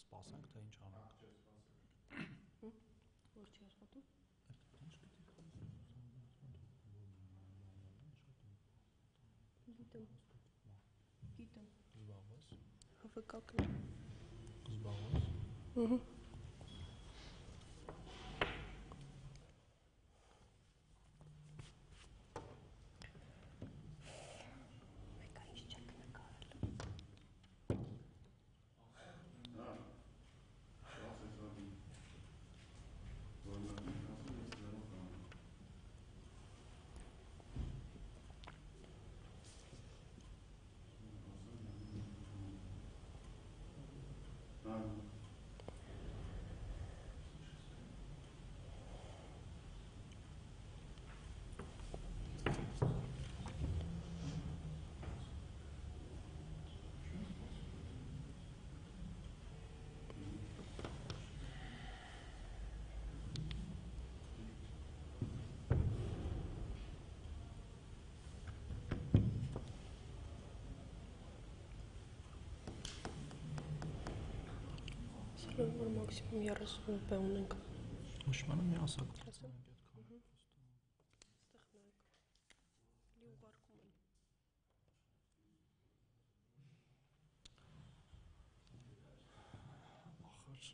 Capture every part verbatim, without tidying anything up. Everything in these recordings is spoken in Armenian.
Սպասենք, թե ինչ անենք։ Որ չի աշխատում։ Գիտեմ։ Գիտեմ։ Զբաղվես։ Հավաքակն։ Զբաղվես։ Ահա։ Որ մաքսիմում երես րոպե ունենք։ Ուշմանը մի ասակ դրացնենք այդքան։ Այստեղ նայեք։ Լի ուղարկում են։ Ախր։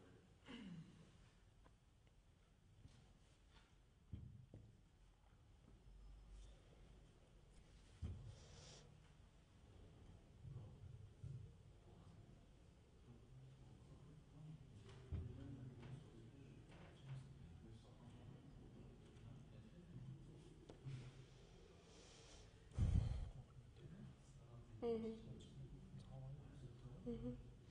Ահա։ Ահա։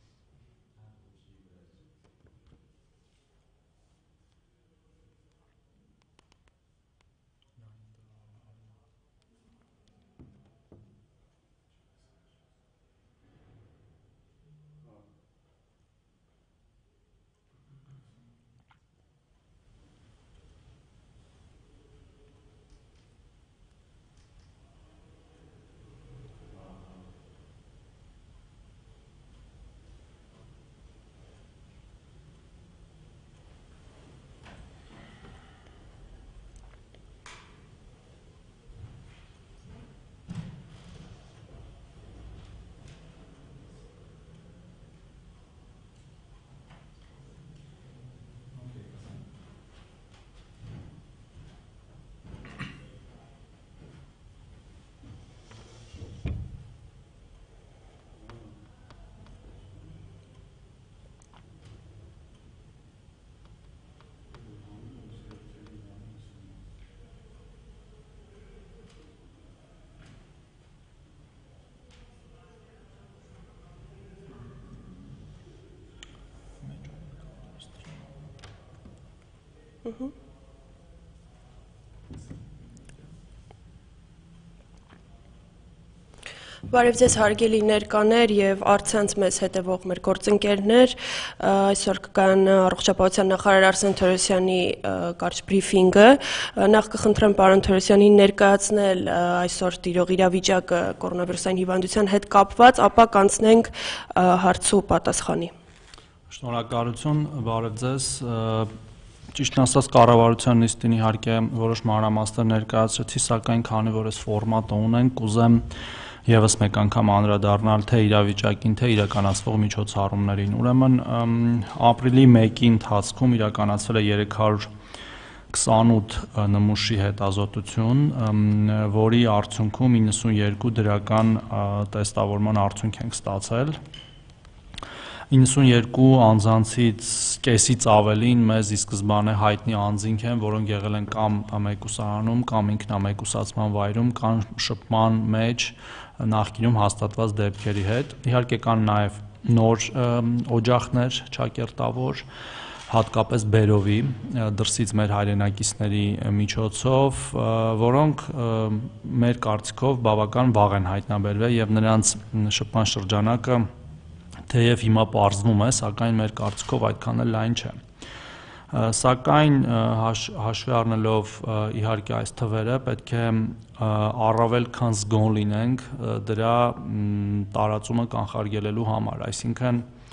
Ահա։ Բարև ձեզ հարգելի ներկաներ եւ առցանց մեզ հետևող մեր գործընկերներ, այսօր կգան առողջապահության նախարար Արսեն Թորոսյանի կարճ բրիֆինգը, նախ կխնդրեմ պարոն Թորոսյանին ներկայացնել այսօր տիրող իրավիճակը կորոնավիրուսային հիվանդության հետ կապված, ապա կանցնենք հարց ու պատասխանի։ Շնորհակալություն, բարև ձեզ։ Ճիշտն ասած կառավարության նիստին իհարկե որոշ մանրամասներ ներկայացրեցի, սակայն քանի որ այս ֆորմատը ունենք, կուզեմ եւս մեկ անգամ անդրադառնալ թե իրավիճակին, թե իրականացվող միջոցառումներին։ Ուրեմն ապրիլի մեկի ընթացքում իրականացվել է երեք հարյուր քսանութ նմուշի հետազոտություն, որի արդյունքում իննսունյերկու դրական տեստավորման արդյունք ենք ստացել։ իննսունյերկու անձանցից կեսից ավելին մեզ ի սկզբանե հայտնի անձինք են, որոնք եղել են կամ մեկուսարանում, կամ ինքնամեկուսացման վայրում, կամ շփման մեջ նախկինում հաստատված դեպքերի հետ։ Իհարկե կան նաև նոր օջախներ ճակերտավոր, հատկապես բերովի դրսից մեր հայրենակիցների միջոցով, որոնք մեր կարծիքով բավական վաղ են հայտնաբերվել եւ նրանց շփման շրջանակը թեև հիմա պարզվում է, սակայն մեր կարծիքով այդքան էլ լայն չէ։ Սակայն հաշվի առնելով իհարկե այս թվերը պետք է առավել քան զգոն լինենք դրա տարածումը կանխարգելելու համար, այսինքն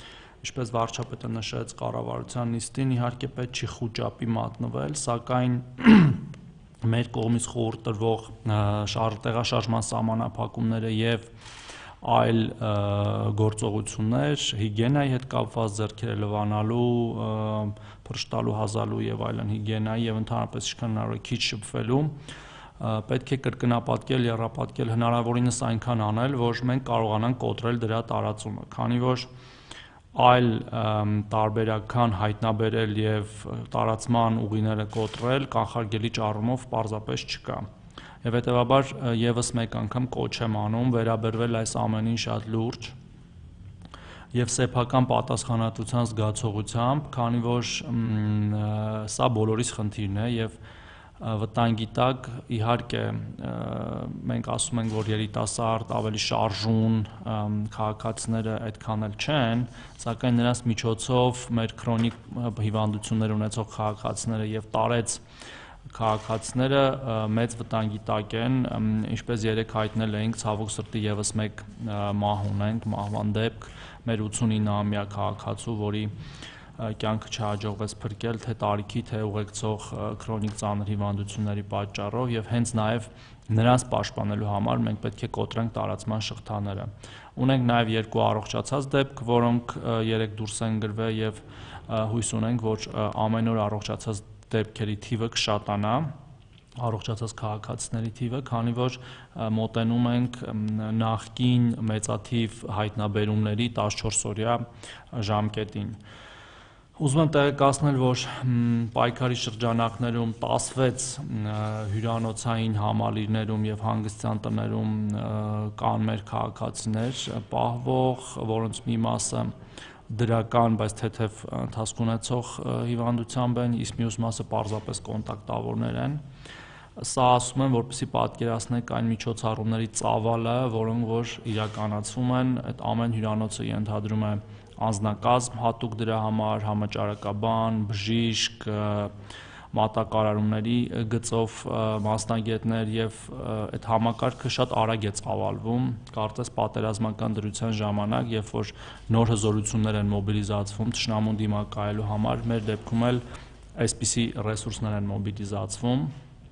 ինչպես վարչապետը նշեց կառավարության նիստին, իհարկե պետք չի խուճապի մատնվել, սակայն մեր կողմից խորհուրդ տրվող տեղաշարժման սահմանափակումները եւ այլ գործողություններ, հիգիենայի հետ կապված, ձեռքերը լվանալու, փռշտալու, հազալու եւ այլն հիգիենայի եւ ընդհանրապես ինչքան հնարավոր է քիչ շփվելու, պետք է կրկնապատկել, եռապատկել, հնարավորինս այնքան անել, որ մենք կարողանանք կոտրել դրա տարածումը, քանի որ այլ տարբերական հայտնաբերել եւ տարածման ուղիները կոտրել կանխարգելիչ առումով պարզապես չկա։ Եվ հետեւաբար եւս մեկ անգամ կոչ եմ անում վերաբերվել այս ամենին շատ լուրջ եւ սեփական պատասխանատվության զգացողությամբ, քանի որ սա բոլորիս խնդիրն է եւ վտանգի տակ իհարկե մենք ասում ենք, որ երիտասարդ ավելի շարժուն քաղաքացիները այդքան էլ չեն, սակայն նրանց միջոցով մեր քրոնիկ հիվանդություններ ունեցող քաղաքացիները եւ տարեց քաղաքացիները մեծ վտանգի տակ են, ինչպես երեք հայտնել էինք, ցավոք սրտի եւս մեկ մահ ունենք, մահվան դեպք, մեր ութսունինամյա քաղաքացու, որի կյանքը չհաջողվեց փրկել թե տարիքի, թե ուղեկցող քրոնիկ ծանր հիվանդությունների պատճառով եւ հենց նաեւ նրանց պաշտպանելու համար մենք պետք է կոտրենք տարածման շղթաները։ Ունենք նաեւ երկու առողջացած դեպք, որոնք երեք դուրս են գրվել եւ հույս ունենք, որ ամեն օր առողջացած դեպքերի թիվը կշատանա, առողջացած քաղաքացիների թիվը, քանի որ մոտենում ենք նախկին մեծաթիվ հայտնաբերումների տասնչորսօրյա ժամկետին։ Ուզում եմ տեղեկացնել, որ պայքարի շրջանակներում տասնվեց հյուրանոցային համալիրներում եւ հանգստյան տներում կան մեր քաղաքացիներ պահվող, որոնց մի մասը դրական, բայց թեթև ընթացք ունեցող հիվանդությամբ են, իսկ մյուս մասը պարզապես կոնտակտավորներ են։ Սա ասում եմ, որպեսզի պատկերացնեք այն միջոցառումների ծավալը, որոնք որ իրականացվում են, այդ ամեն հյուրանոցը ենթադրում է անձնակազմ հատուկ դրա համար, համաճարակաբան, բժիշկ, մատակարարումների գծով մասնագետներ եւ այդ համակարգը շատ արագ է ծավալվում, կարծես պատերազմական դրության ժամանակ, երբ որ նոր հզորություններ են մոբիլիզացվում թշնամուն դիմակայելու համար, մեր դեպքում էլ այսպիսի ռեսուրսներ են մոբիլիզացվում։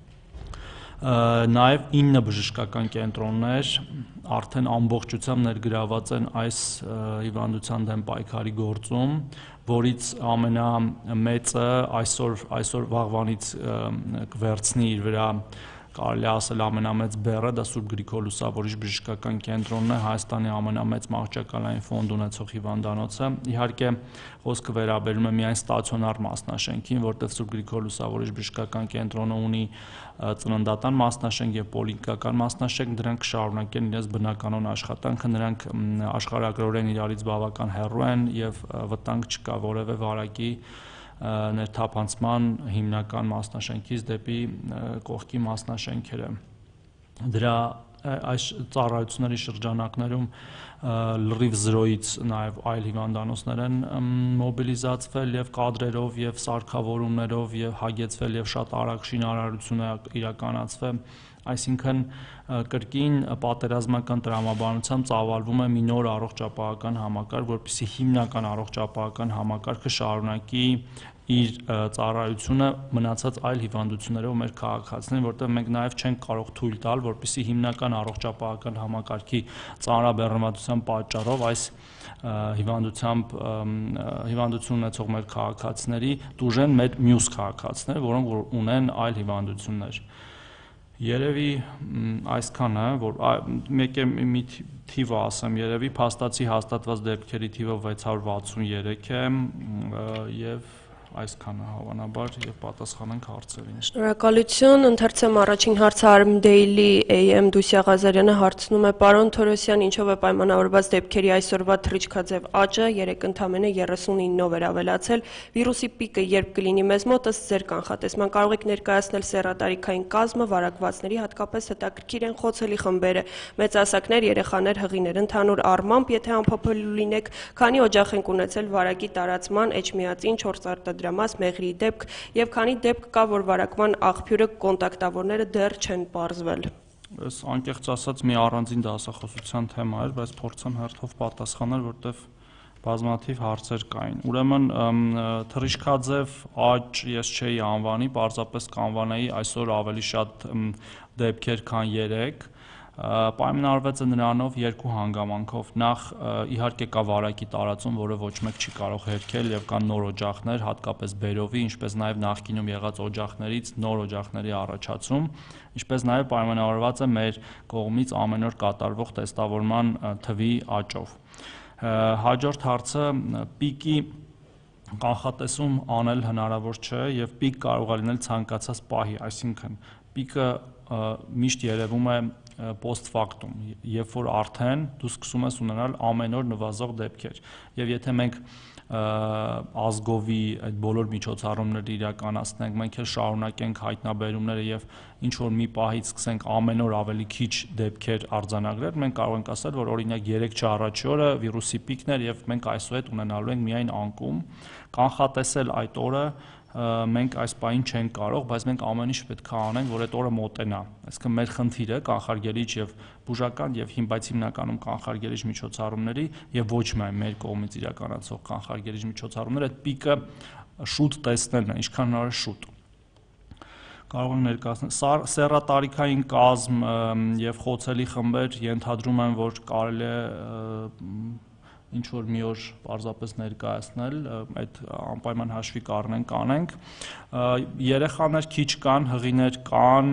Նաև ինը բժշկական կենտրոններ արդեն ամբողջությամբ ներգրաված են այս հիվանդության դեմ պայքարի գործում, որից ամենամեծը այսօր այսօր վաղվանից կվերցնի իր վրա, կարելի ասել ամենամեծ բեռը, դա Սուրբ Գրիգոր Լուսավորիչ բժշկական կենտրոնն է, Հայաստանի ամենամեծ մահճակալային ֆոնդ ունեցող հիվանդանոցը։ Իհարկե խոսքը վերաբերում է միայն ստացիոնար մասնաշենքին, որտեղ Սուրբ Գրիգոր Լուսավորիչ բժշկական կենտրոնը ունի ծննդատան մասնաշենք եւ պոլիկլինիկական մասնաշենք, դրանք կշարունակեն իրենց բնականոն աշխատանքը, նրանք աշխարհագրորեն իրարից բավական հեռու են եւ վտանգ չկա որևէ վարակի ներթափանցման հիմնական մասնաշենքից դեպի կողքի մասնաշենքերը։ Դրա այս ծառայությունների շրջանակներում լրիվ զրոյից նաև այլ հիվանդանոցներ են մոբիլիզացվել եւ կադրերով եւ սարքավորումներով եւ հագեցվել եւ շատ արագ շինարարություն է իրականացվել, այսինքն կրկին պատերազմական տրամաբանությամբ ծավալվում է մի նոր առողջապահական համակարգ, որպեսզի հիմնական առողջապահական համակարգը շարունակի իր ծառայությունը մնացած այլ հիվանդություններով մեր քաղաքացիներին, որտեղ մենք նաև չենք կարող թույլ տալ, որպեսզի հիմնական առողջապահական համակարգի ծանրաբեռնվածության պատճառով այս հիվանդությամբ հիվանդություն ունեցող մեր քաղաքացիների դուժեն մեր մյուս քաղաքացիներ, որոնք ունեն այլ հիվանդություններ։ Երևի այսքանը, որ մեկ է մի թիվը ասեմ, երևի փաստացի հաստատված դեպքերի թիվը վեց հարյուր վաթսուններեք է եւ այսքանը հավանաբար եւ պատասխանենք հարցերին։ Շնորհակալություն, ընթերցեմ առաջին հարցը Arm Daily A M Դուսյա Ղազարյանը հարցնում է. Պարոն Թորոսյան, ինչով է պայմանավորված դեպքերի այսօրվա թռիչքաձև աճը, երեք ընդամենը երեսունինով էր ավելացել, վիրուսի պիկը երբ կլինի մեզ մոտ, ըստ ձեր կանխատեսման կարող եք ներկայացնել սեռատարիքային կազմը, վարակվածների, հատկապես հետաքրքիր են խոցելի խմբերը, մեծահասակներ, երեխաներ, հղիներ, ընդհանուր առմամբ, եթե անփոփելու լինեք, քանի օջախ ենք ունեցել վարակի տարածման, էջմիածին, չորս արտադրամաս, մեղրի դեպք եւ քանի դեպք կա, որ վարակման աղբյուրը կոնտակտավորները դեռ չեն պարզվել։ Այս անկեղծ ասած մի առանձին դասախոսության թեմա էր, բայց փորձեմ հերթով պատասխանել, որտեվ բազմաթիվ հարցեր կային։ Ուրեմն թռիչքաձև աճ ես չէի անվանի, պարզապես կանվանեի այսօր ավելի շատ դեպքեր, քան երեք։ Պայմանավորված է նրանով երկու հանգամանքով։ Նախ իհարկե կա վարակի տարածում, որը ոչ մեկ չի կարող հերքել եւ կան նոր օջախներ, հատկապես բերովի, ինչպես նաեւ նախկինում եղած օջախներից նոր օջախների առաջացում, ինչպես նաեւ պայմանավորված է մեր կողմից ամեն օր կատարվող տեստավորման թվի աճով։ Հաջորդ հարցը պիկի կանխատեսում անել հնարավոր չէ եւ պիկ կարող է լինել ցանկացած պահի, այսինքն պիկը միշտ երևում է post factum, երբ որ արդեն դու սկսում ես ունենալ ամեն օր նվազող դեպքեր եւ եթե մենք ազգովի այդ բոլոր միջոցառումները իրականացնենք, մենք էլ շարունակենք հայտնաբերումները եւ ինչ որ մի պահից սկսենք ամեն օր ավելի քիչ դեպքեր արձանագրել, մենք կարող ենք ասել, որ օրինակ երեք չորս առաջի օրը վիրուսի պիկն էր եւ մենք այսուհետ ունենալու ենք միայն անկում, կանխատեսել այդ օրը մենք այս պահին չենք կարող, բայց մենք ամեն ինչ պետք է անենք, որ այդ օրը մոտենա։ Այսինքն մեր խնդիրը կանխարգելիչ եւ բուժական եւ բայց հիմնականում կանխարգելիչ միջոցառումների եւ ոչ միայն մեր կողմից իրականացող կանխարգելիչ միջոցառումները այդ պիկը շուտ տեսնելն է, ինչքան հնարավոր շուտ։ Կարող ենք ներկայացնել սեռատարիքային կազմ եւ խոցելի խմբեր ենթադրում են, որ կարելի է ինչ որ մի օր պարզապես ներկայացնել, այդ անպայման հաշվի կառնենք, կանենք։ Երեխաներ քիչ կան, հղիներ կան,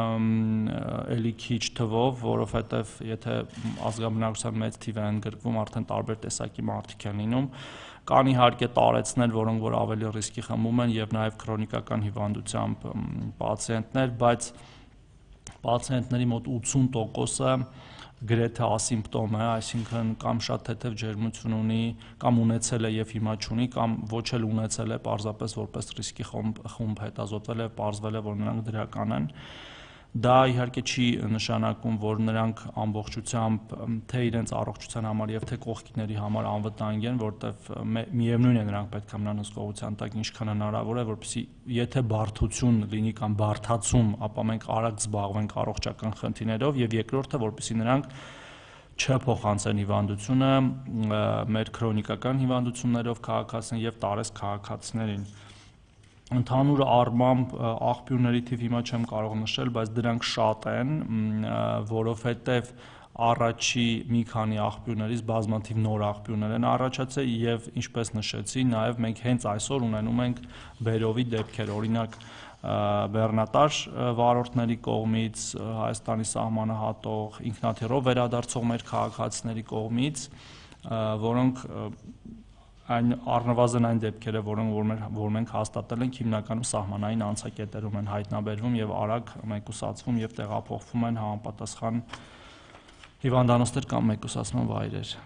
էլի քիչ թվով, որովհետև եթե ազգաբնակչության մեծ թիվ են գրկվում, արդեն տարբեր տեսակի մարդիկ են լինում։ Կան իհարկե տարեցներ, որոնք որ ավելի ռիսկի խմբում են եւ նաեւ քրոնիկական հիվանդությամբ պացիենտներ, բայց պացիենտների մոտ ութսուն տոկոսը գրեթե ասիմպտոմ է, այսինքն կամ շատ թեթև ջերմություն ունի, կամ ունեցել է եւ հիմա չունի, կամ ոչ էլ ունեցել է, պարզապես որպես ռիսկի խումբ, խումբ հետազոտվել է, պարզվել է, որ նրանք դրական են։ Դա իհարկե չի նշանակում, որ նրանք ամբողջությամբ թե իրենց առողջության համար եւ թե կողքիների համար անվտանգ են, որտեվ միևնույն է նրանք պետք է մնան հսկողության տակ ինչքան հնարավոր է, որպեսզի եթե բարդություն լինի կամ բարդացում, ապա մենք արագ զբաղվենք առողջական խնդիրներով եւ երկրորդը, որպեսզի նրանք չփոխանցեն հիվանդությունը մեր քրոնիկական հիվանդություններով քաղաքացիներին եւ տարես քաղաքացիներին։ Ընդհանուր առմամբ աղբյուրների թիվ հիմա չեմ կարող նշել, բայց դրանք շատ են, որովհետև առաջի մի քանի աղբյուրներից բազմաթիվ նոր աղբյուրներ են առաջացել եւ ինչպես նշեցի, նաեւ մենք հենց այսօր ունենում ենք բերովի դեպքեր, օրինակ բեռնատար վարորդների կողմից, Հայաստանի սահմանը հատող, ինքնաթիռով վերադարձող մեր քաղաքացիների կողմից, որոնք այն առնվազն այն դեպքերը, որոնք որ, որ մենք հաստատել ենք, հիմնականում սահմանային անցակետերում են հայտնաբերվում եւ արագ մեկուսացվում եւ տեղափոխվում են համապատասխան հիվանդանոցներ կամ մեկուսացման վայրեր։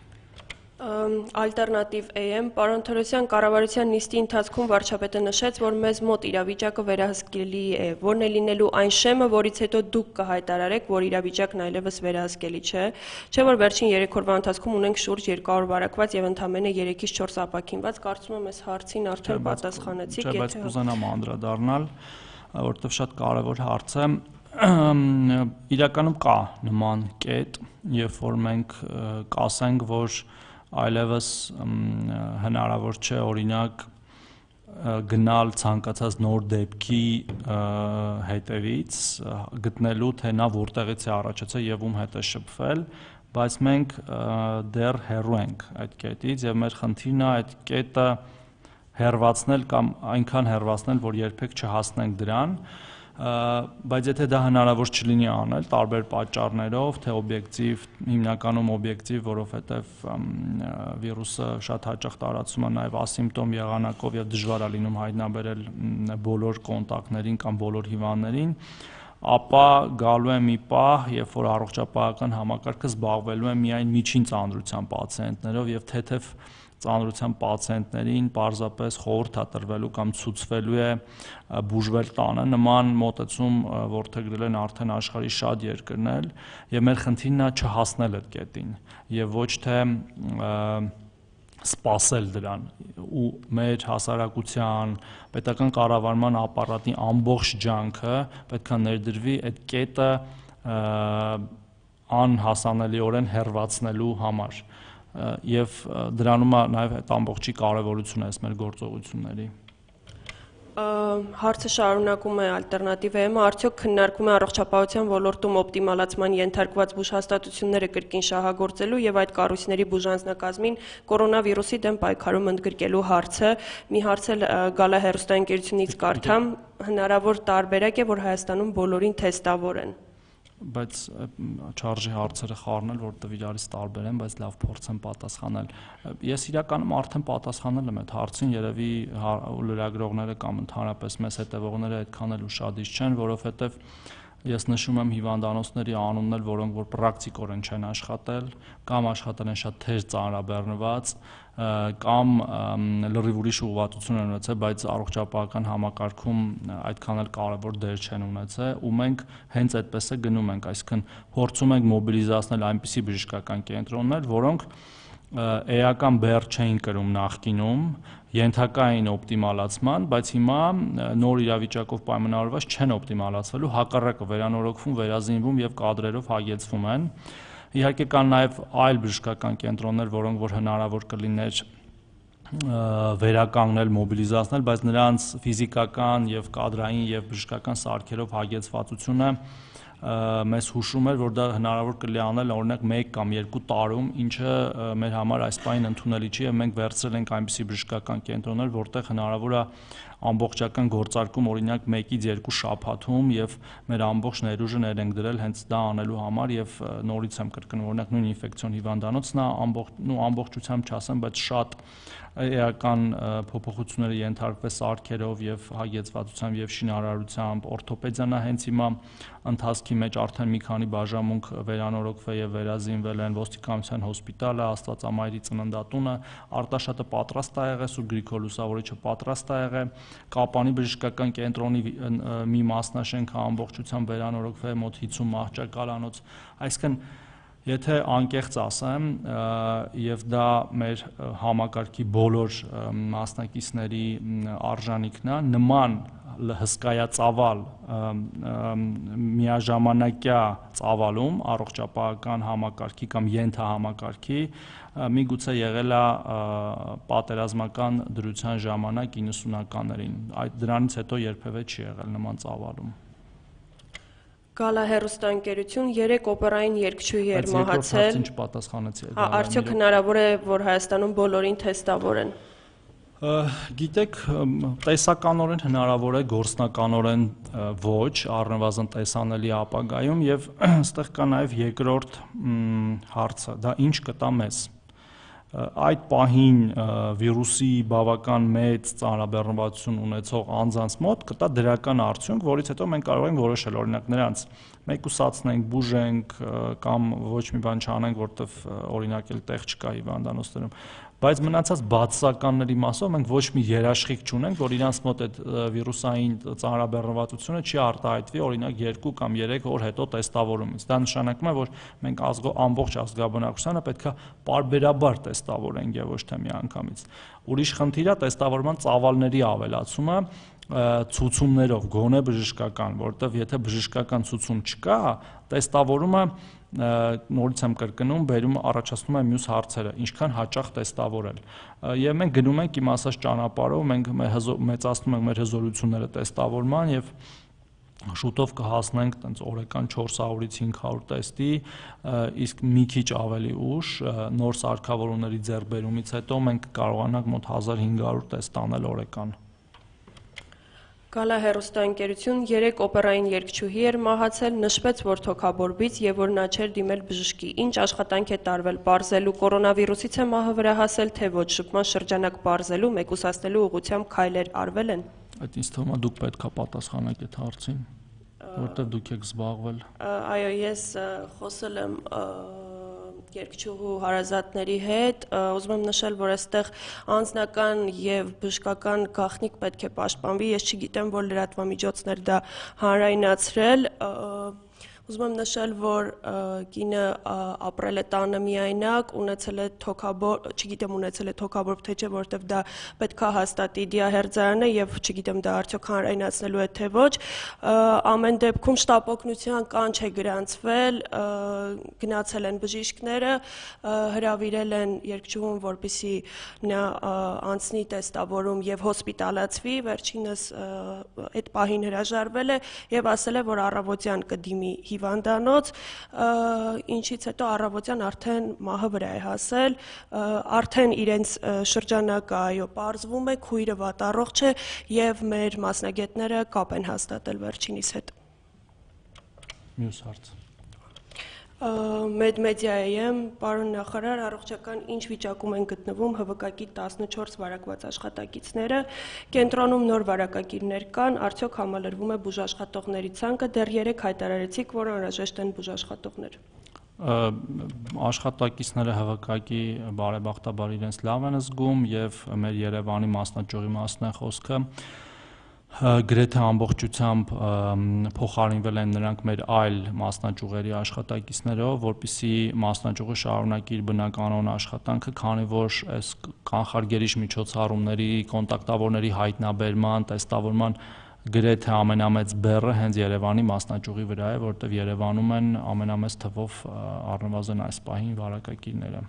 Ալտերնատիվ A M պարոն Թորոսյան կառավարության նիստի ընթացքում վարչապետը նշեց, որ մեզ մոտ իրավիճակը վերահսկելի է, որն է լինելու այն շեմը, որից հետո դուք կհայտարարեք, որ իրավիճակն այլևս վերահսկելի չէ, չէ՞ որ վերջին երեք օրվա ընթացքում ունենք շուրջ երկու հարյուր վարակված եւ ընդամենը երեքից չորս ապաքինված, կարծում եմ այս հարցին արդեն պատասխանեցիք, եթե բայց կուզենամ անդրադառնալ, որովհետեւ շատ կարեւոր հարց է։ Իրականում կա նման կետ, երբ որ մենք կասենք, որ այլևս հնարավոր չէ օրինակ գնալ ցանկացած նոր դեպքի հետևից, գտնելու թե նա որտեղից է առաջացել եւ ում հետ է շփվել, բայց մենք դեռ հեռու ենք այդ կետից եւ մեր խնդիրն է այդ կետը հեռացնել կամ այնքան հեռացնել, որ երբեք չհասնենք դրան, բայց եթե դա հնարավոր չլինի անել տարբեր պատճառներով, թե օբյեկտիվ, հիմնականում օբյեկտիվ, որովհետև վիրուսը շատ հաճախ տարածվում է նաև ասիմպտոմ եղանակով եւ դժվար է լինում հայտնաբերել բոլոր կոնտակտներին կամ բոլոր հիվանդներին, ապա գալու է մի պահ, երբ որ առողջապահական համակարգը զբաղվելու է միայն միջին ծանրության պացիենտներով եւ թեթև ծանրության պացիենտներին պարզապես խորհուրդ է տրվելու կամ ցուցվելու է բուժվել տանը, նման մոտեցում որդեգրել են արդեն աշխարհի շատ երկրներ եւ մեր խնդիրն է չհասնել այդ կետին եւ ոչ թե սպասել դրան ու մեր հասարակության պետական կառավարման ապարատի ամբողջ ջանքը պետք է ներդրվի այդ կետը անհասանելիորեն հեռացնելու համար եւ դրանում է նաեւ այդ ամբողջի կարեւորությունը այս մեր գործողությունների։ Հարցը շարունակում է ալտերնատիվ էմը, արդյոք քննարկում է առողջապահության ոլորտում օպտիմալացման ենթարկված բուժհաստատությունները կրկին շահագործելու եւ այդ կառույցների բուժանձնակազմին կորոնավիրուսի դեմ պայքարում ընդգրկելու հարցը։ Մի հարց էլ Գալա հեռուստաընկերությունից կարդամ, հնարավոր տարբերակ է, որ Հայաստանում բոլորին թեստավոր են։ Բայց չարժի հարցերը խառնել, որտեղ իրարից տարբեր են, բայց լավ փորձեմ պատասխանել։ Ես իրականում արդեն պատասխանել եմ այդ հարցին, երևի լրագրողները կամ ընդհանրապես մեզ հետևողները այդքան էլ ուշադիր չեն, որովհետև ես նշում եմ հիվանդանոցների անուններ, որոնք որ պրակտիկորեն չեն աշխատել, կամ աշխատել են շատ թեժ ծանրաբեռնված, կամ լրիվ ուրիշ ուղղվածություն են ունեցել, բայց առողջապահական համակարգում այդքան էլ կարևոր դեր չեն ունեցել, ու մենք հենց այդպես է գնում ենք, այսինքն փորձում ենք մոբիլիզացնել այնպիսի բժշկական կենտրոններ, որոնք էական բեռ չէին կրում նախկինում, ենթակա էին օպտիմալացման, բայց հիմա նոր իրավիճակով պայմանավորված չեն օպտիմալացվելու, հակառակը վերանորոգվում, վերազինվում եւ կադրերով հագեցվում են։ Իհարկե կան նաեւ այլ բժշկական կենտրոններ, որոնք որ հնարավոր կլիներ վերականգնել, մոբիլիզացնել, բայց նրանց ֆիզիկական եւ կադրային եւ բժշկական սարքերով հագեցվածությունը մեզ հուշում էր, որ դա հնարավոր կլինի անել օրինակ մեկ կամ երկու տարում, ինչը մեր համար այս պահին ընդունելի չի, եւ մենք վերցրել ենք այնպիսի բժշկական կենտրոններ, որտեղ հնարավոր է ամբողջական գործարկում օրինակ մեկից երկու շաբաթում եւ մեր ամբողջ ներուժը ներ ենք դրել հենց դա անելու համար եւ նորից եմ կրկնում օրինակ նույն ինֆեկցիոն հիվանդանոցն է ամբողջ ու ամբողջությամբ չասեմ, բայց շատ էական փոփոխությունների ենթարկվել սարքերով եւ հագեցվածությամբ եւ շինարարությամբ, օրթոպեդիան հենց հիմա ընթացքի մեջ արդեն մի քանի բաժանմունք վերանորոգվել եւ վերազինվել են, ոստիկանության հոսպիտալը, Աստվածամայրի ծննդատունը, Արտաշատը պատրաստ է եղել, Սուրբ Գրիգոր Լուսավորիչը պատրաստ է եղել, Կապանի բժշկական կենտրոնի մի մասնաշենքը ամբողջությամբ վերանորոգվել, մոտ հինգ մահճակալանոց, այսինքն եթե անկեղծ ասեմ, եւ դա մեր համակարգի բոլոր մասնակիցների արժանիքն է, նման հսկայածավալ միաժամանակյա ծավալում առողջապահական համակարգի կամ ենթահամակարգի միգուցե եղել է պատերազմական դրության ժամանակ իննսունականներին, այդ դրանից հետո երբևէ չի եղել նման ծավալում։ Գալա հեռուստաընկերություն երեք օպերային երգչուհի էր մահացել։ Ինչ պատասխանեցի։ Արդյոք հնարավոր է, որ Հայաստանում բոլորին թեստավոր են։ Գիտեք, տեսականորեն հնարավոր է, գործնականորեն ոչ, առնվազն տեսանելի ապագայում եւ այստեղ կա նաեւ երկրորդ հարցը, դա ինչ կտա մեզ։ Այդ պահին վիրուսի բավական մեծ ծանրաբեռնվածություն ունեցող անձանց մոտ կտա դրական արդյունք, որից հետո մենք կարող ենք որոշել օրինակ նրանց մեկուսացնենք, բուժենք կամ ոչ մի բան չանենք, որտեվ օրինակ էլ տեղ չկա հիվանդանոցներում, բայց մնացած բացասականների մասով մենք ոչ մի երաշխիք չունենք, որ իրանց մոտ այդ վիրուսային ծանրաբեռնվածությունը չի արտահայտվի օրինակ երկու կամ երեք օր հետո տեստավորումից։ Դա նշանակում է, որ մենք ամբողջ ազգաբնակչությանը պետք է պարբերաբար տեստավորենք եւ ոչ թե միանգամից։ Ուրիշ խնդիր է տեստավորման ծավալների ավելացումը ցուցումներով, գոնե բժշկական, որովհետև եթե բժշկական ցուցում չկա, տեստավորումը նորից եմ կրկնում, բերում առաջացնում է մյուս հարցերը, ինչքան հաճախ տեստավորել։ Եվ մենք գնում ենք իմ ասած ճանապարհով, մենք մեծացնում ենք մեր հզորությունները տեստավորման եւ շուտով կհասնենք տենց օրական չորս հարյուրից հինգ հարյուր տեստի, իսկ մի քիչ ավելի ուշ նոր սարքավորումների ձեռքբերումից հետո մենք կարողանանք մոտ հազար հինգ հարյուր տեստ անել օրական։ Գալա հեռուստաընկերություն երեք օպերային երգչուհի էր մահացել, նշվեց, որ թոքաբորբից եւ որ նա չէր դիմել բժշկի։ Ինչ աշխատանք է տարվել պարզելու կորոնավիրուսից է մահը վրա հասել, թե ոչ, շփման շրջանակ պարզելու, մեկուսացնելու ուղղությամբ քայլեր արվել են։ Այդ ինձ թվում է դուք պետք է պատասխանեք այդ հարցին, որտեղ դուք եք զբաղվել։ Այո, ես խոսել եմ երգչուհու հարազատների հետ, ուզում եմ նշել, որ այստեղ անձնական եւ բժշկական գաղտնիք պետք է պաշտպանվի, ես չգիտեմ, որ լրատվամիջոցներ դա հանրայնացրել, Ուզում եմ նշել, որ կինը ապրել է տանը միայնակ, ունեցել է թոքաբոր, չգիտեմ ունեցել է թոքաբոր թե չէ, որովհետև դա պետք է հաստատի դիահերձարանը եւ չգիտեմ դա արդյոք հանրայնացնելու է թե ոչ։ Ամեն դեպքում շտապօգնության կանչ է գրանցվել, գնացել են բժիշկները, հրավիրել են երկչուհուն, որպեսզի նա անցնի տեստավորում եւ հոսպիտալացվի, վերջինս այդ պահին հրաժարվել է եւ ասել է, որ առավոտյան կդիմի հիվանդանոց, ինչից հետո առավոտյան արդեն մահը վրա է հասել, արդեն իրենց շրջանակը այո պարզվում է, քույրը վատառողջ է եւ մեր մասնագետները կապ են հաստատել վերջինիս հետ։ Մյուս հարց։ Մեդմեդիայեմ, պարոն նախարար, առողջական ինչ վիճակում են գտնվում Հ V K-ի տասնչորս վարակված աշխատակիցները, կենտրոնում նոր վարակագիրներ կան, արդյոք համալրվում է բուժաշխատողների ցանկը, դեռ երեք հայտարարեցիք, որ անհրաժեշտ են բուժաշխատողներ։ Աշխատակիցները Հ V K-ի բարեբախտաբար իրենց լավ են զգում եւ մեր Երևանի մասնաճյուղի մասն է խոսքը, գրեթե ամբողջությամբ փոխարինվել են նրանք մեր այլ մասնաճյուղերի աշխատակիցներով, որպեսզի մասնաճյուղը շարունակի իր բնականոն աշխատանքը, քանի որ այս կանխարգելիչ միջոցառումների, կոնտակտավորների հայտնաբերման, տեստավորման գրեթե ամենամեծ բեռը հենց Երևանի մասնաճյուղի վրա է, որտեղ Երևանում են ամենամեծ թվով առնվազն այս պահին վարակագիրները։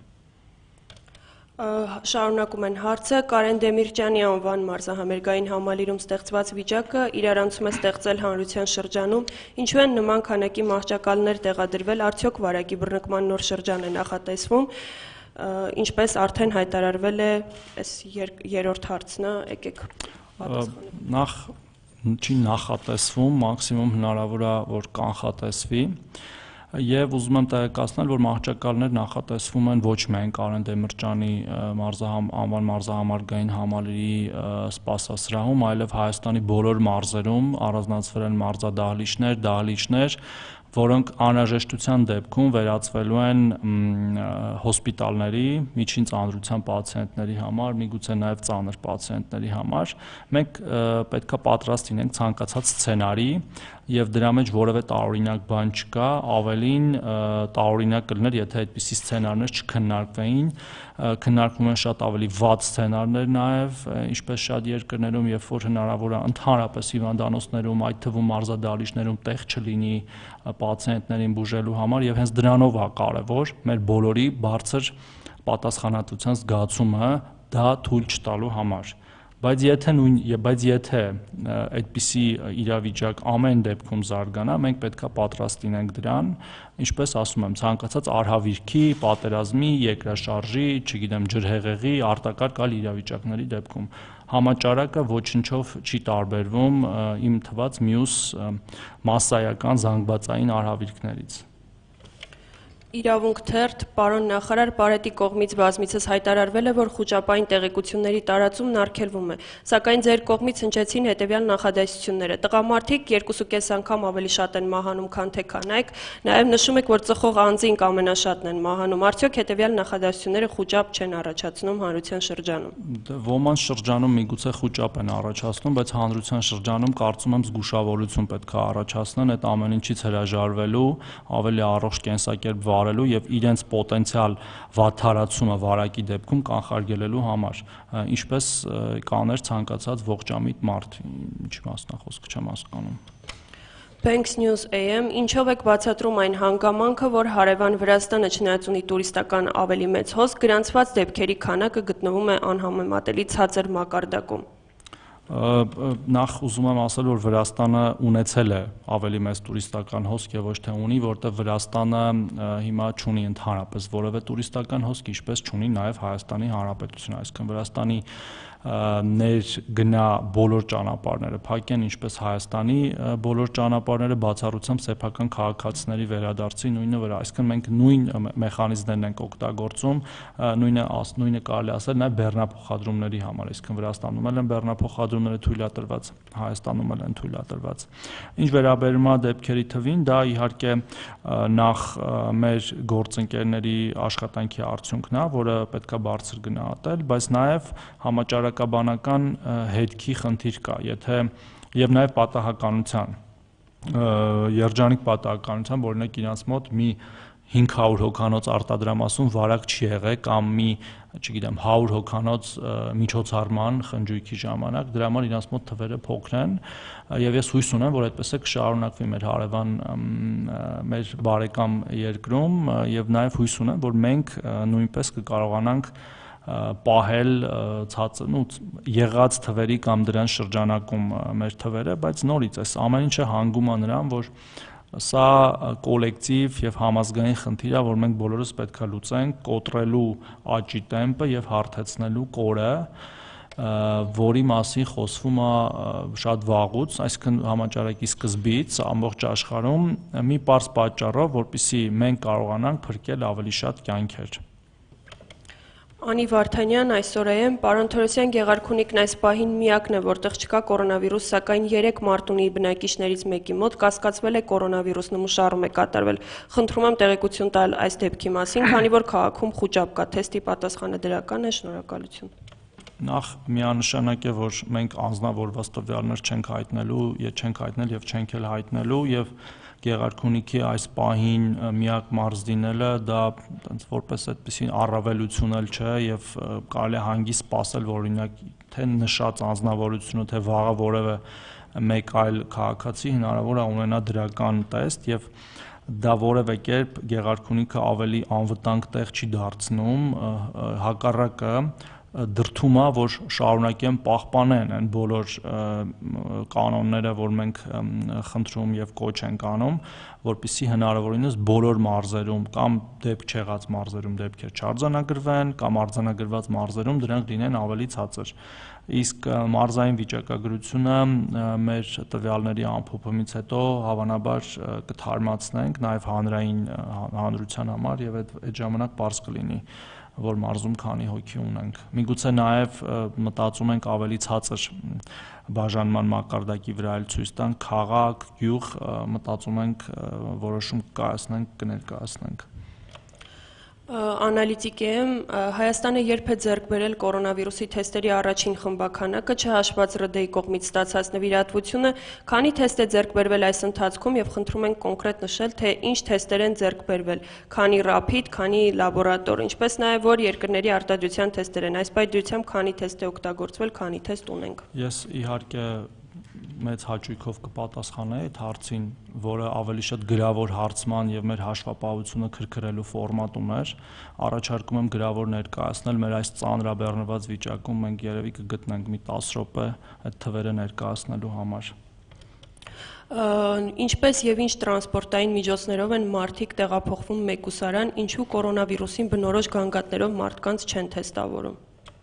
Շարունակում են հարցը, Կարեն Դեմիրճյանի անվան մարզահամերգային համալիրում ստեղծված վիճակը իրարանցում է ստեղծել հանրության շրջանում, ինչու են նման քանակի մահճակալներ տեղադրվել, արդյոք վարակի բռնկման նոր շրջան է նախատեսվում, ինչպես արդեն հայտարարվել է այս երրորդ հարցն է, եկեք պատասխանեք։ Նախ չի նախատեսվում, մաքսիմում հնարավոր է, որ կանխատեսվի, եւ ուզում եմ տեղեկացնել, որ մահճակալներ նախատեսվում են ոչ միայն Կարեն Դեմիրճյանի անվան մարզահամարգային համալիրի սպասասրահում, այլև Հայաստանի բոլոր մարզերում առանձնացվել են մարզադահլիճներ, դահլիճներ, որոնք անհրաժեշտության դեպքում վերածվելու են հոսպիտալների, միջին ծանրության պացիենտների համար, միգուցե նաև ծանր պացիենտների համար։ Մենք պետք է պատրաստ լինենք ցանկացած սցենարի եւ դրա մեջ որևէ տարօրինակ բան չկա, ավելին տարօրինակ կլիներ, եթե այդպիսի սցենարներ չքննարկվեին, քննարկվում են շատ ավելի վատ սցենարներ նաև, ինչպես շատ երկրներում, երբ որ հնարավոր է ընդհանրապես հիվանդանոցներում, այդ թվում մարզադահլիճներում տեղ չլինի պացիենտներին բուժելու համար եւ հենց դրանով է կարեւոր մեր բոլորի բարձր պատասխանատվության զգացումը դա թույլ չտալու համար։ Բայց եթե նույն բայց եթե այդպիսի իրավիճակ ամեն դեպքում զարգանա, մենք պետք է պատրաստ լինենք դրան, ինչպես ասում եմ, ցանկացած արհավիրքի, պատերազմի, երկրաշարժի, չգիտեմ, ջրհեղեղի, արտակարգ այլ իրավիճակների դեպքում համաճարակը ոչնչով չի տարբերվում իմ թված մյուս մասսայական զանգվածային արհավիրքներից։ Իրավունք թերթ, պարոն նախարար, Պարետի կողմից բազմիցս հայտարարվել է, որ խուճապային տեղեկությունների տարածումն արգելվում է, սակայն ձեր կողմից հնչեցին հետևյալ նախադասությունները. տղամարդիկ երկուսուկես անգամ ավելի շատ են մահանում, քան թե կանայք, նաև նշում եք, որ ծխող անձինք ամենաշատն են մահանում, արդյոք հետևյալ նախադասությունները խուճապ չեն առաջացնում հանրության շրջանում։ Ոմանց շրջանում միգուցե խուճապ են առաջացնում, բայց հանրության շրջանում կարծում եմ զգուշավորություն պետք է առաջացնեն այդ ամեն ինչից հրաժարվելու, ավելի առողջ կենսակերպ վարելու եւ իրենց պոտենցիալ վատթարացումը վարակի դեպքում կանխարգելելու համար, ինչպես կաներ ցանկացած ողջամիտ մարդ, ինչի մասն է խոսքը չեմ հասկանում։ Banks News A M, ինչով եք բացատրում այն հանգամանքը, որ հարևան Վրաստանը չնայած ունի տուրիստական ավելի մեծ հոսք, գրանցված դեպքերի քանակը գտնվում է անհամեմատելի ցածր մակարդակում։ Նախ ուզում եմ ասել, որ Վրաստանը ունեցել է ավելի մեծ տուրիստական հոսք եւ ոչ թե ունի, որտեղ Վրաստանը հիմա չունի ընդհանրապես որևէ տուրիստական հոսք, ինչպես չունի նաեւ Հայաստանի Հանրապետությունը, այսինքն Վրաստանի ներգնա բոլոր ճանապարհները փակ են, ինչպես Հայաստանի բոլոր ճանապարհները բացառությամբ սեփական քաղաքացիների վերադարձի նույնը վրա, այսինքն մենք նույն մեխանիզմներն ենք օգտագործում, նույնը նույնը կարելի ասել նաեւ բեռնափոխադրումների համար, այսինքն Վրաստանում էլ են բեռնափոխադրումները թույլատրված, Հայաստանում էլ են թույլատրված։ Ինչ վերաբերում է դեպքերի թվին, դա իհարկե նախ մեր գործընկերների աշխատանքի արդյունքն է, որը պետք է բարձր գնահատել, բայց նաեւ համաճարակաբանական հետքի խնդիր կա, եթե եւ նաեւ պատահականության, երջանիկ պատահականությամբ, օրինակ իրանց մոտ մի հինգ հարյուր հոգանոց արտադրամասում վարակ չի եղել կամ մի, չգիտեմ, հարյուր հոգանոց միջոցառման խնջույքի ժամանակ, դրա համար իրանց մոտ թվերը փոքր են եւ ես հույս ունեմ, որ այդպես է կշարունակվի մեր հարևան մեր բարեկամ երկրում եւ նաեւ հույս ունեմ, որ մենք նույնպես կկարողանանք պահել ցածր ու եղած թվերի կամ դրան շրջանակում մեր թվերը, բայց նորից այս ամեն ինչը հանգում է նրան, որ սա կոլեկտիվ եւ համազգային խնդիր է, որ մենք բոլորս պետք է լուծենք, կոտրելու աճի տեմպը եւ հարթեցնելու կորը, որի մասին խոսվում է շատ վաղուց, այսինքն համաճարակի սկզբից ամբողջ աշխարհում մի պարզ պատճառով, որպեսզի մենք կարողանանք փրկել ավելի շատ կյանքեր։ Անի Վարդանյան, այսօր եմ, պարոն Թորոսյան, Գեղարքունիքն այս պահին միակն է, որտեղ չկա կորոնավիրուս, սակայն երեք Մարտունի բնակիչներից մեկի մոտ կասկածվել է կորոնավիրուս, նմուշարում է կատարվել։ Խնդրում եմ տեղեկություն տալ այս դեպքի մասին, քանի որ քաղաքում խուճապ կա, թեստի պատասխանը դրական է, շնորհակալություն։ Նախ միանշանակ է, որ մենք անձնավորված տվյալներ չենք հայտնելու, չենք հայտնել եւ չենք էլ հայտնելու եւ Գեղարքունիքի այս պահին միակ մարզ դինելը դա այնպես որպես այդպեսին առավելություն էլ չէ եւ կարելի է հանգիստ սպասել, որ օրինակ թե նշած անձնավորությունը թե վաղը որևէ մեկ այլ քաղաքացի հնարավոր է ունենա դրական տեստ եւ դա որևէ կերպ Գեղարքունիքը ավելի անվտանգ տեղ չի դարձնում, հակառակը դրդում է, որ շարունակեն պահպանեն այն բոլոր կանոնները, որ մենք խնդրում եւ կոչ ենք անում, որպեսզի հնարավորինս բոլոր մարզերում կամ դեպք չեղած մարզերում դեպքեր չարձանագրվեն կամ արձանագրված մարզերում դրանք լինեն ավելի ցածր։ Իսկ մարզային վիճակագրությունը մեր տվյալների ամփոփումից հետո հավանաբար կթարմացնենք նաեւ հանրային հանրության համար եւ այդ ժամանակ պարզ կլինի, որ մարզում քանի հոգի ունենք։ Միգուցե նաև մտածում ենք ավելի ցածր բաժանման մակարդակի վրա էլ ցույց տանք քաղաք, գյուղ, մտածում ենք որոշում կայացնենք, կներկայացնենք։ Անալիտիկ եմ, Հայաստանը երբ է ձեռք բերել կորոնավիրուսի թեստերի առաջին խմբականակը, չհաշված ՌԴ-ի կողմից ստացած նվիրատվությունը, քանի թեստ է ձեռք բերվել այս ընթացքում եւ խնդրում ենք կոնկրետ նշել, թե ինչ թեստեր են ձեռք բերվել, քանի ռափիդ, քանի լաբորատոր, ինչպես նաեւ որ երկրների արտադրության թեստեր են, այս պայծրությամբ քանի թեստ է օգտագործվել, քանի թեստ ունենք։ Ես իհարկե մեծ հաճույքով կպատասխանեի այդ հարցին, որը ավելի շատ գրավոր հարցման եւ մեր հաշվապահությունը քրքրելու ֆորմատ ուներ, առաջարկում եմ գրավոր ներկայացնել մեր այս ծանրաբեռնված վիճակում մենք երևի կգտնենք մի տասը րոպե այդ թվերը ներկայացնելու համար։ Ինչպես եւ ինչ տրանսպորտային միջոցներով են մարդիկ տեղափոխվում մեկուսարան, ինչու կորոնավիրուսին բնորոշ գանգատներով մարդկանց չեն թեստավորում։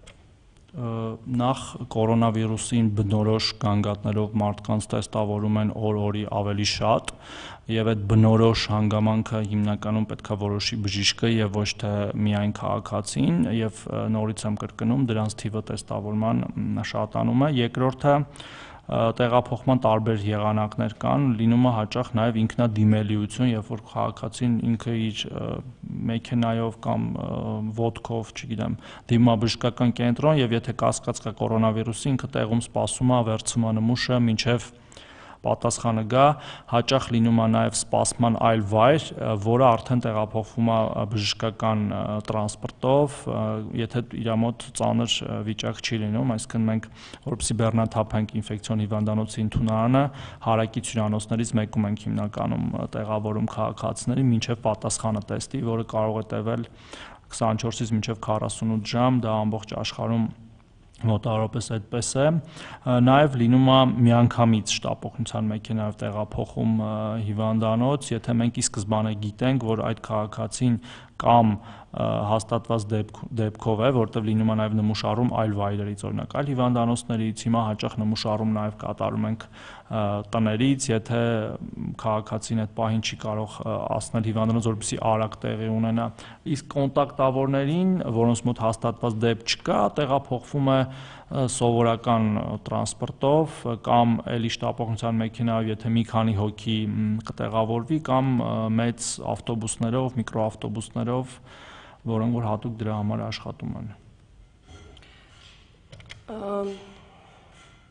Նախ կորոնավիրուսին բնորոշ գանգատներով մարդկանց տեստավորում են օր-օրի ավելի շատ եւ այդ բնորոշ հանգամանքը հիմնականում պետք է որոշի բժիշկը եւ ոչ թե միայն քաղաքացին եւ նորից եմ կրկնում դրանց թիվը տեստավորման շատանում է։ Երկրորդը տեղափոխման տարբեր եղանակներ կան, լինում է հաճախ նաև ինքնադիմելիություն, երբ որ քաղաքացին ինքը իր մեքենայով կամ ոդկով, չգիտեմ, դիմում է բժշկական կենտրոն եւ եթե կասկած կա կորոնավիրուսի, ինքը տեղում սպասում է, վերցում է նմուշը, մինչեւ պատասխանը գա, հաճախ լինում է նաև սպասման այլ վայր, որը արդեն տեղափոխվում է բժշկական տրանսպորտով, եթե իր մոտ ծանր վիճակ չի լինում, այսինքն մենք որպեսզի բեռնաթափենք ինֆեկցիոն հիվանդանոցի ընդունարանը, հարակից հյուրանոցներից մեկում ենք հիմնականում տեղավորում քաղաքացիների մինչև պատասխանը տեստի, որը կարող է տևել քսանչորսից մինչև քառասունութ ժամ, դա ամբողջ աշխարհում մոտավորապես այդպես է, նաև լինում է միանգամից շտապօգնության մեքենայով տեղափոխում հիվանդանոց, եթե մենք ի սկզբանե գիտենք, որ այդ քաղաքացին կամ հաստատված դեպքով է, որտեղ լինում է նաև նմուշարում այլ վայրերից, օրինակ այլ հիվանդանոցներից, հիմա հաճախ նմուշարում նաև կատարում ենք տներից, եթե քաղաքացին այդ պահին չի կարող ասնել հիվանդանոց, որպեսզի արագ տեղի ունենա, իսկ կոնտակտավորներին, որոնց մոտ հաստատված դեպք չկա, տեղափոխվում է սովորական տրանսպորտով կամ էլի շտապօգնության մեքենայով, եթե մի քանի հոգի կտեղավորվի կամ մեծ ավտոբուսներով, միկրոավտոբուսներով, որոնք որ հատուկ դրա համար աշխատում են։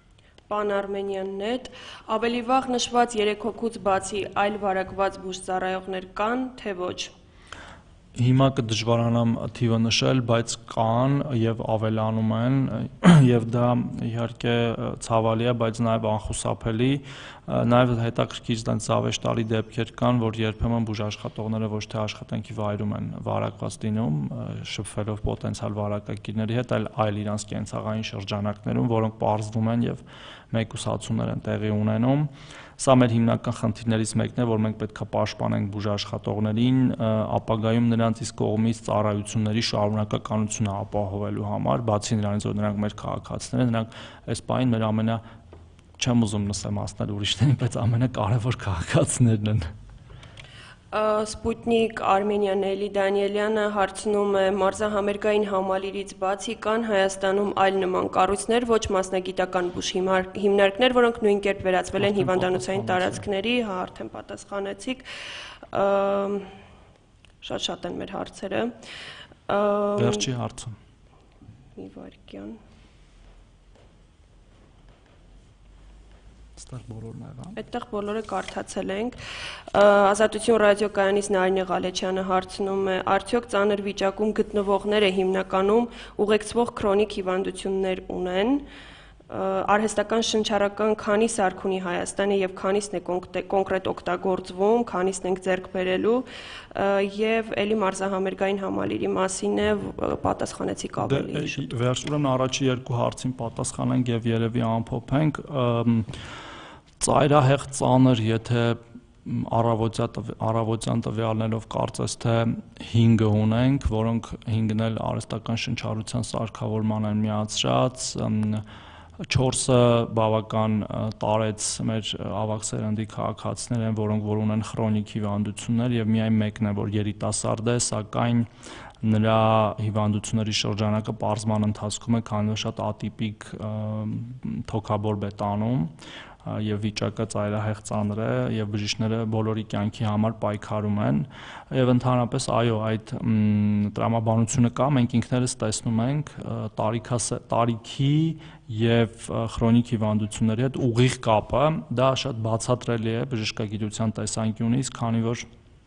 Pan-Armenian.net, ավելի վաղ նշված երեք հոգուց բացի այլ վարակված բուժծառայողներ կան, թե ոչ։ Հիմա կդժվարանամ թիվը նշել, բայց կան եւ ավելանում են եւ դա իհարկե ցավալի է, բայց նաեւ անխուսափելի, նաեւ հետաքրքիր դրանց զավեշտալի դեպքեր կան, որ երբեմն բուժաշխատողները ոչ թե աշխատանքի վայրում են վարակված լինում, շփվելով պոտենցիալ վարակակիրների հետ, այլ այլ իրանց կենցաղային շրջանակներում, որոնք պարզվում են եւ մեկուսացումներ են տեղի ունենում։ Սա մեր հիմնական խնդիրներից մեկն է, որ մենք պետք է պաշտպանենք բուժաշխատողներին, ապագայում նրանց իսկ կողմից ծառայությունների շարունակականությունը ապահովելու համար, բացի նրանից, որ նրանք մեր քաղաքացիներ են, նրանք այս պահին մեր ամենա, չեմ ուզում նսեմ ասնել ուրիշներին, բայց ամենակարևոր քաղաքացիներն են։ Սպուտնիկ Արմենիան Էլի Դանիելյանը հարցնում է մարզահամերգային համալիրից բացի կան Հայաստանում այլ նման կառույցներ, ոչ մասնագիտական բուժ հիմնարկներ, որոնք նույն կերպ վերածվել են հիվանդանոցային տարածքների, հա, արդեն պատասխանեցիք, շատ-շատ են մեր հարցերը։ Վերջի հարցը։ Մի վայրկյան։ Այդտեղ բոլորը կարդացել ենք։ Ազատություն ռադիոկայանից Նարինե Ղալեչյանը հարցնում է. արդյոք ծանր վիճակում գտնվողները հիմնականում ուղեկցվող քրոնիկ հիվանդություններ ունեն, արհեստական շնչառական քանի սարք ունի Հայաստանը եւ քանիսն է կոնկրետ օգտագործվում, քանիսն ենք ձեռք բերելու եւ էլի մարզահամերգային համալիրի մասին է պատասխանեցիք ավելի շուտ։ Վերջում առաջի երկու հարցին պատասխանենք եւ երևի ամփոփենք։ Ծայրահեղ ծանր, եթե առավոտյան տվյալներով կարծես թե հինգը ունենք, որոնք հինգն էլ արհեստական շնչառության սարքավորման են միացրած, չորսը բավական տարեց մեր ավագ սերնդի քաղաքացիներ են, որոնք որ ունեն քրոնիկ հիվանդություններ եւ միայն մեկն է, որ երիտասարդ է, սակայն նրա հիվանդությունների շրջանակը պարզման ընթացքում է, քանի որ շատ ատիպիկ թոքաբորբ է տանում եւ վիճակը ծայրահեղ ծանր է եւ բժիշկները բոլորի կյանքի համար պայքարում են եւ ընդհանրապես այո այդ տրամաբանությունը կա, մենք ինքներս տեսնում ենք տարիքի եւ քրոնիկ հիվանդությունների հետ ուղիղ կապը, դա շատ բացատրելի է բժշկագիտության տեսանկյունից, քանի որ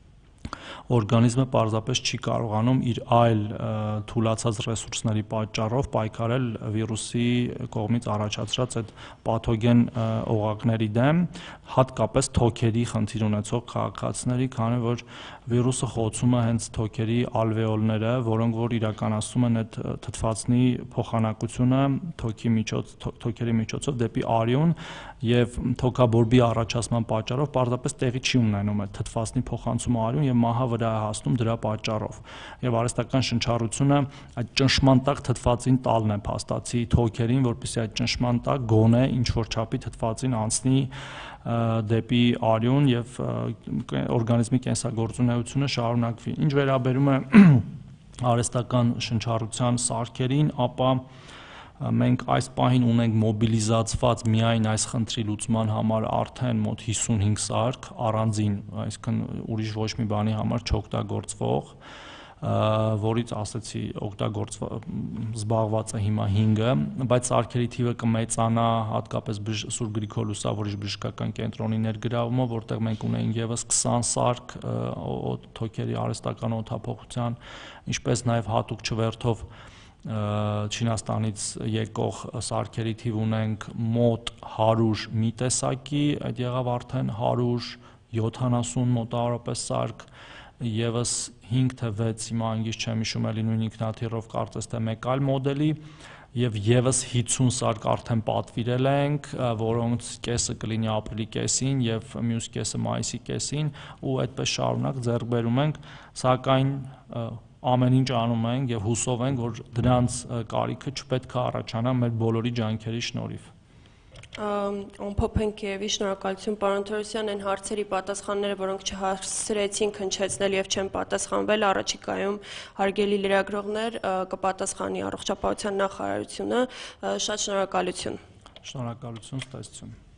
օրգանիզմը պարզապես չի կարողանում իր այլ թուլացած ռեսուրսների պատճառով պայքարել վիրուսի կողմից առաջացրած այդ պաթոգեն օղակների դեմ, հատկապես թոքերի խնդիր ունեցող քաղաքացիների, քանի որ վիրուսը խոցում է հենց թոքերի ալվեոլները, որոնք որ իրականացնում են այդ թթվածնի փոխանակությունը թոքի միջոց, թոքերի միջոցով դեպի արյուն եւ թոքաբորբի առաջացման պատճառով պարզապես տեղի չի ունենում այդ թթվածնի փոխանցումը արյուն եւ մահը վրա է հասնում դրա պատճառով։ Եվ արհեստական շնչառությունը այդ ճնշման տակ թթվածին տալն է փաստացի թոքերին, որպեսզի այդ ճնշման տակ գոնե ինչ որ չափի թթվածին անցնի դեպի արյուն եւ օրգանիզմի կենսագործունեությունը շարունակվի։ Ինչ վերաբերում է արհեստական շնչառության սարքերին, ապա մենք այս պահին ունենք մոբիլիզացված միայն այս խնդրի լուծման համար արդեն մոտ հիսունհինգ սարք առանձին, այսինքն ուրիշ ոչ մի բանի համար չօգտագործվող, որից ասեցի օգտագործված զբաղված է հիմա հինգը, բայց սարքերի թիվը կմեծանա հատկապես Սուրբ Գրիգոր Լուսավորիչ բժշկական կենտրոնի ներգրավումով, որտեղ մենք ունենք եւս քսան սարք թոքերի արհեստական օդափոխության, ինչպես նաեւ հատուկ չվերթով Չինաստանից եկող սարքերի թիվ ունենք մոտ հարյուր մի տեսակի, այդ եղավ արդեն հարյուր յոթանասուն մոտավորապես սարք, եւս հինգ թե վեց հիմա անգից չեմ հիշում էլի նույն ինքնաթիռով կարծես թե մեկ այլ մոդելի եւ եւս հիսուն սարք արդեն պատվիրել ենք, որոնց կեսը կլինի ապրիլի կեսին եւ մյուս կեսը մայիսի կեսին ու այդպես շարունակ ձեռք բերում ենք, սակայն ամեն ինչ անում ենք եւ հուսով ենք, որ դրանց կարիքը չպետք է առաջանա մեր բոլորի ջանքերի շնորհիվ։ Ամփոփենք եւ շնորհակալություն պարոն Թորոսյան, այն հարցերի պատասխանները, որոնք չհասցրեցին հնչեցնել եւ չեն պատասխանվել, առաջիկայում հարգելի լրագրողներ կպատասխանի առողջապահության նախարարությունը, շատ շնորհակալություն։ Շնորհակալություն, ստեսություն։